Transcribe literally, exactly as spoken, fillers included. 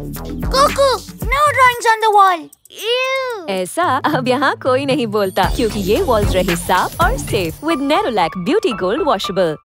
Kuku, no drawings on the wall. Ew. ऐसा अब यहाँ कोई नहीं बोलता क्योंकि ये वॉल्स रहे साफ और safe with Nerolac beauty gold washable.